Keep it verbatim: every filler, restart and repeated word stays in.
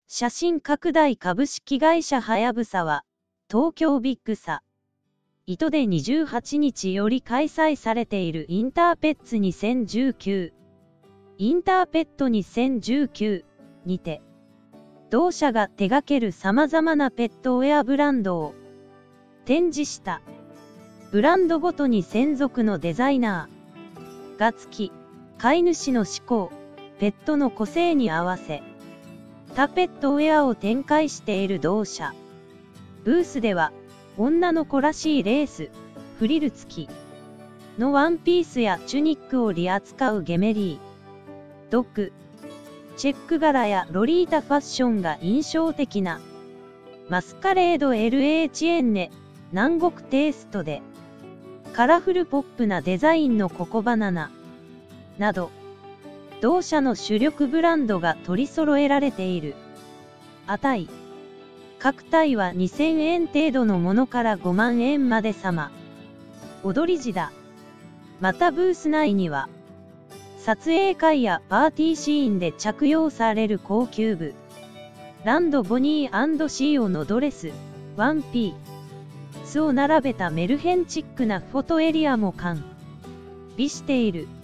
写真拡大株式会社はやぶさは、東京ビッグサイトでにじゅうはちにちより開催されているインターペッツにせんじゅうきゅう、インターペットにせんじゅうきゅうにて、同社が手掛ける様々なペットウェアブランドを展示した。ブランドごとに専属のデザイナーがつき、飼い主の嗜好、ペットの個性に合わせ、他ペットウェアを展開している同社。ブースでは、女の子らしいレース、フリル付きのワンピースやチュニックを取り扱うゲメリー、ドッグ、チェック柄やロリータファッションが印象的な、マスカレード エルエイチエン ネ、南国テイストで、カラフルポップなデザインのココバナナ、など、同社の主力ブランドが取り揃えられている。値。各体はにせんえん程度のものからごまんえんまで様。踊り地だ。またブース内には、撮影会やパーティーシーンで着用される高級ブランドボニー&シーオのドレス、ワンピースを並べたメルヘンチックなフォトエリアも完備している。